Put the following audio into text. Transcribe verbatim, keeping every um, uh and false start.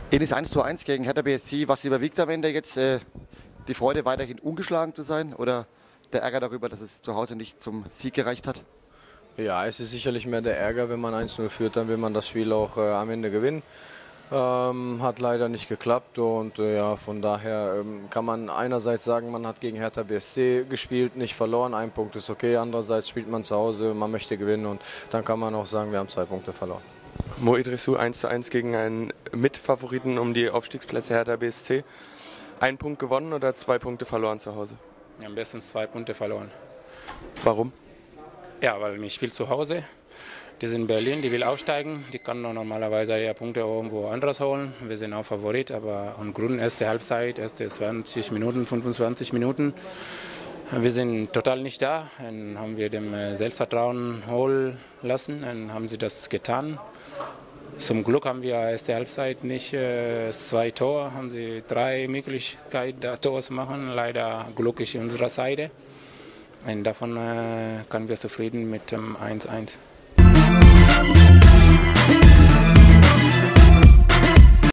In das eins zu eins gegen Hertha B S C, was überwiegt am Ende jetzt? Äh, die Freude, weiterhin ungeschlagen zu sein oder der Ärger darüber, dass es zu Hause nicht zum Sieg gereicht hat? Ja, es ist sicherlich mehr der Ärger, wenn man eins null führt, dann will man das Spiel auch äh, am Ende gewinnen. Ähm, hat leider nicht geklappt und äh, ja, von daher ähm, kann man einerseits sagen, man hat gegen Hertha B S C gespielt, nicht verloren, ein Punkt ist okay, andererseits spielt man zu Hause, man möchte gewinnen und dann kann man auch sagen, wir haben zwei Punkte verloren. Mo Idrissou eins zu eins gegen einen Mitfavoriten um die Aufstiegsplätze Hertha B S C. Ein Punkt gewonnen oder zwei Punkte verloren zu Hause? Wir haben bestens zwei Punkte verloren. Warum? Ja, weil wir spielen zu Hause. Die sind in Berlin, die will aufsteigen. Die kann normalerweise ja Punkte irgendwo anders holen. Wir sind auch Favorit, aber im Grunde erste Halbzeit, erste zwanzig Minuten, fünfundzwanzig Minuten. Wir sind total nicht da. Dann haben wir dem Selbstvertrauen holen lassen. Dann haben sie das getan. Zum Glück haben wir erste Halbzeit nicht äh, zwei Tore, haben sie drei Möglichkeiten, da Tore zu machen. Leider glücklich unserer Seite. Und davon äh, können wir zufrieden mit dem eins eins.